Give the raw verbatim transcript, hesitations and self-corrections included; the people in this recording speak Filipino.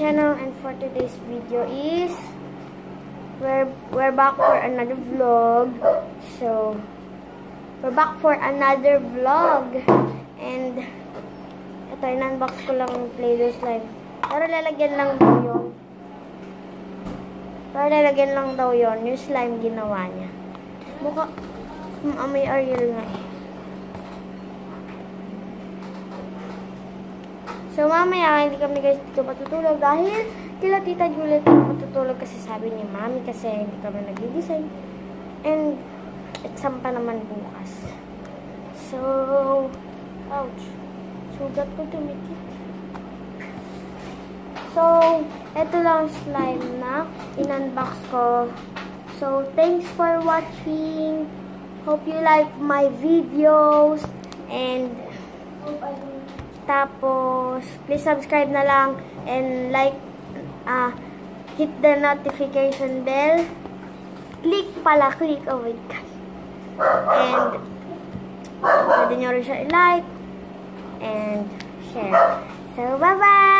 channel, and for today's video is we're we're back for another vlog. So we're back for another vlog, and ito, in-unbox ko lang yung Play-Doh slime. Pero lalagyan lang daw yun. Pero lalagyan lang daw yun. Yung slime ginawa niya. Mukha, hmm, may Ariel nga eh. So, mamaya, hindi kami guys dito matutulog dahil kila Tita Juliet matutulog kasi sabi ni Mami kasi hindi kami nag-design. And, exam pa naman bukas. So, ouch. Sugat ko tumikit. So, eto lang slime na in-unbox ko. So, thanks for watching. Hope you like my videos. And, tapos, please subscribe na lang and like, uh, hit the notification bell. Click pala, click. Oh my God. And, pwede nyo rin siya i-like and share. So, bye-bye!